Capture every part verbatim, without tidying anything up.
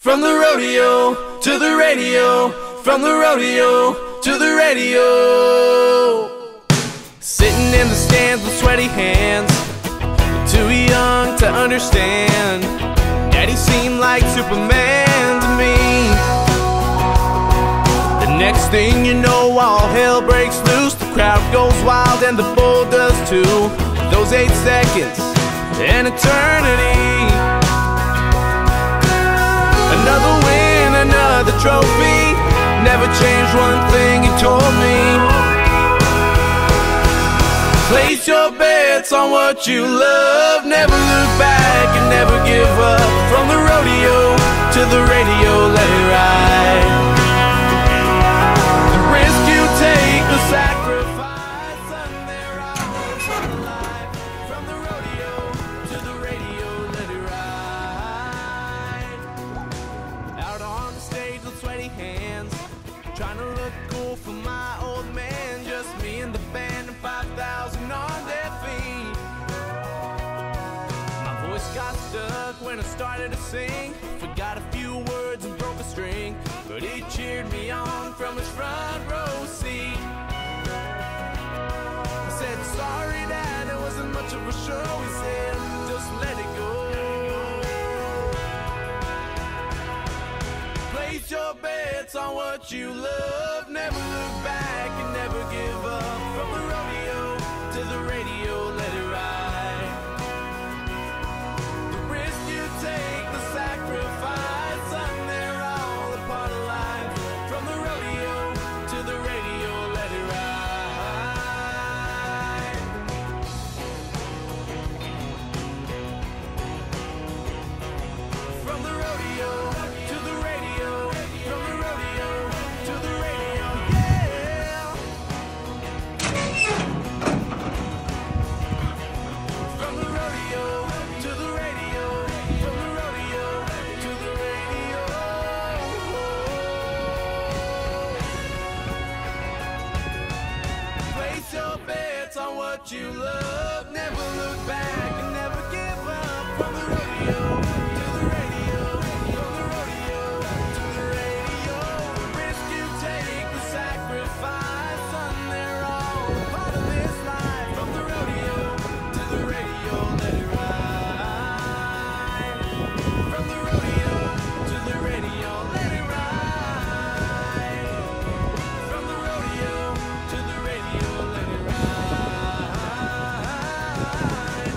From the rodeo to the radio, from the rodeo to the radio. Sitting in the stands with sweaty hands, too young to understand. Daddy seemed like Superman to me. The next thing you know, all hell breaks loose. The crowd goes wild and the bull does too. Those eight seconds, an eternity. Another win, another trophy. Never changed one thing he told me. Place your bets on what you love. Never look back and never give up. From the rodeo to the radio, let it ride. The risk you take, the sacrifice, and they're all for life. From the rodeo to the radio, let it ride. Out on the stage with sweaty hands, trying to look cool for my old man. Just me and the band and five thousand on their feet. My voice got stuck when I started to sing. Forgot a few words and broke a string, but he cheered me on from his front row seat. I said, sorry Dad, it wasn't much of a show. He said, just let it go. Place your bets on what you love. Never look back and never give up. From the rodeo to the radio, let it ride. The risk you take, the sacrifice, and they're all a part of life. From the rodeo to the radio, let it ride. From the rodeo to the radio, from the rodeo to the radio, yeah. From the rodeo to the radio, from the rodeo to the radio. Place your bets on what you love. Never look back and never give up. From the rodeo to the radio, from the rodeo to the radio. The risk you take, the sacrifice, and they're all a part of this life. From the rodeo to the radio, let it ride. From the rodeo to the radio, let it ride. From the rodeo to the radio, let it ride.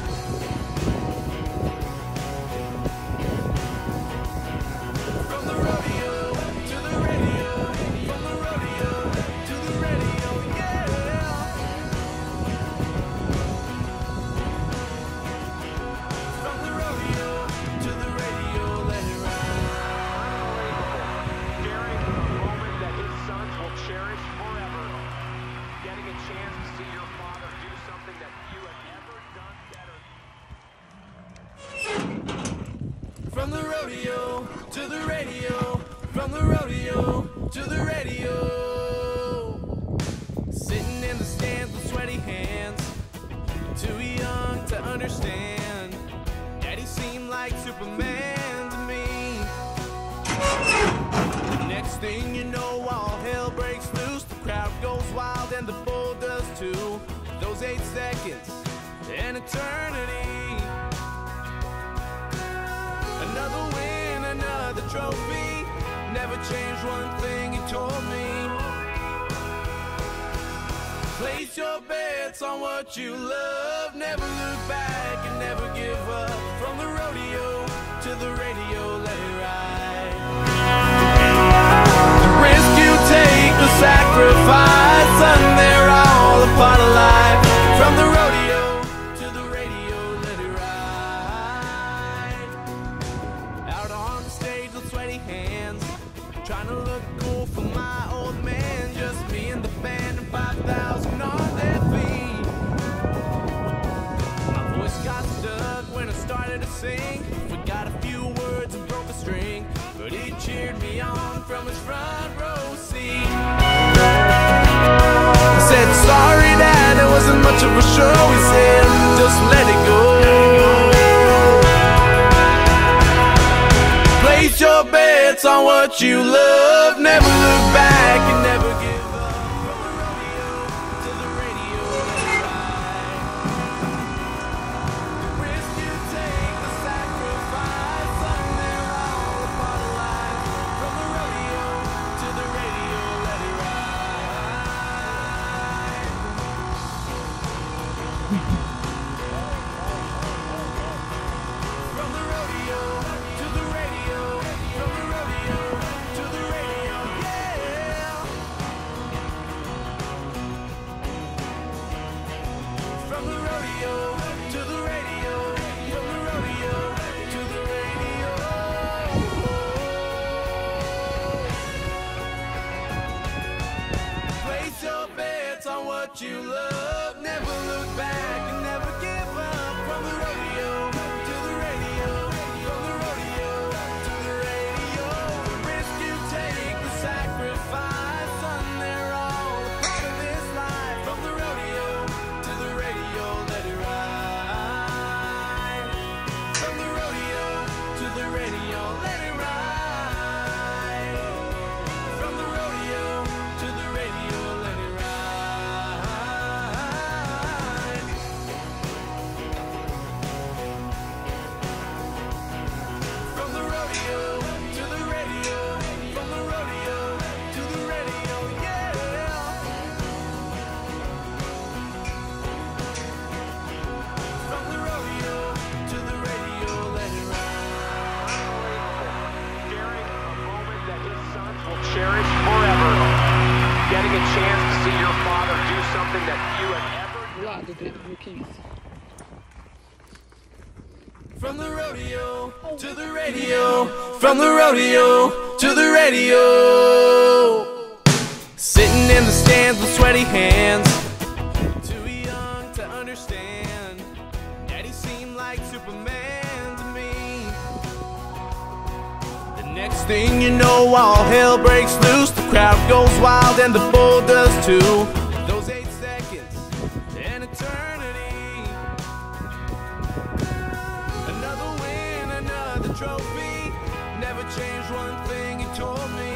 From the rodeo to the radio, from the rodeo to the radio, yeah. From the rodeo to the radio, let it ride. Sharing a moment that his sons will cherish forever. Getting a chance to see your father do something that you have never done better. From the rodeo to the radio, from the rodeo to the radio. Sitting in the stands with sweaty hands, too young to understand. Daddy seemed like Superman to me. The next thing you know, all hell breaks loose. The crowd goes wild and the bull does too. Those eight seconds, an eternity. Another win, another trophy. Never changed one thing he told me. Place your bets on what you love. Never look back and never give up. From the rodeo to the radio, let it ride. The risk you take, the sacrifice, and they're all a part of life. From the rodeo to the radio, let it ride. Out on the stage with sweaty hands, trying to look cool for my old man. Just me and the band and five thousand on their feet. My voice got stuck when I started to sing. Forgot a few words and broke a string, but he cheered me on from his front row seat. I said, sorry Dad, it wasn't much of a show. He said, just let it go. Place your bet bets on what you love. Never look back and never give up. From the rodeo to the radio, let it ride. The risk you take, the sacrifice, son, they're all a part of life. From the rodeo to the radio, let it ride. From the rodeo to the radio, from the rodeo to the radio, yeah. From the rodeo to the radio, from the rodeo to the radio. Place your bets on what you love. Never look back and never give up. From the rodeo to the radio, from the rodeo to the radio. The risk you take, the sacrifice, son, they're all a part of this life. From the rodeo to the radio, let it ride. From the rodeo to the radio, let it ride. From the rodeo to the radio, let it ride. From the rodeo to the radio, from the rodeo to the radio, yeah. From the rodeo to the radio, let it ride. Sharing a moment that his sons will cherish forever. Getting a chance to see your father do something that you have ever Blood, the your keys. From the rodeo to the radio, from the rodeo to the radio. Sitting in the stands with sweaty hands, too young to understand. Daddy seemed like Superman to me. The next thing you know, all hell breaks loose. The crowd goes wild and the bull does too. Those eight seconds, an eternity. Another win, another trophy. Never changed one thing he told me.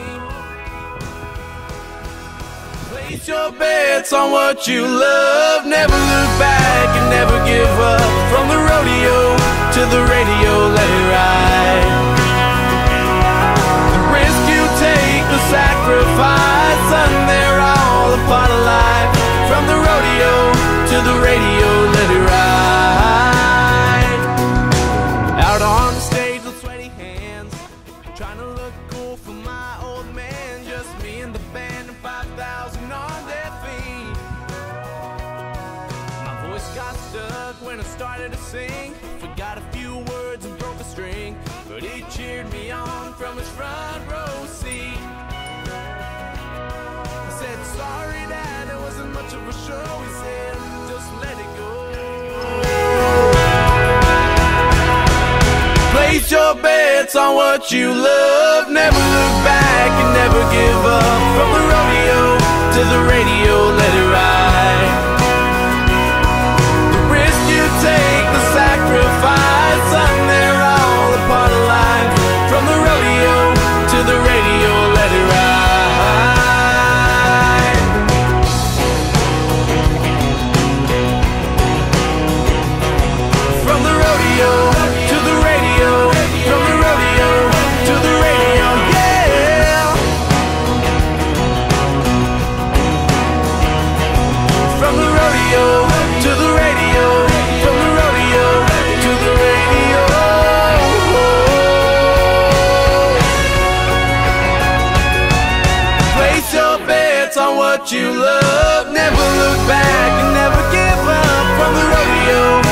Place your bets on what you love. Never look back and never give up. From the rodeo to the radio, let it ride. The risk you take, the sacrifice, son, they're all a part of life. From the rodeo to the radio, let it ride. Out on the stage with sweaty hands, trying to look cool for my old man. Just me and the band and five thousand on their feet. My voice got stuck when I started to sing. Forgot a few words and broke a string, but he cheered me on from his front row seat. I said, sorry dad, it wasn't much of a show. He said, just let it go. Place your bets on what you love. Never look back and never give up. From the rodeo to the radio, let it ride. The risk you take, the sacrifice, son, they're all a part of life. From the rodeo to the radio, let it ride. From the rodeo to the radio, from the rodeo to the radio, yeah. From the rodeo to the radio, from the rodeo to the radio. Place your bets on what you love. Never look back and never give up. From the rodeo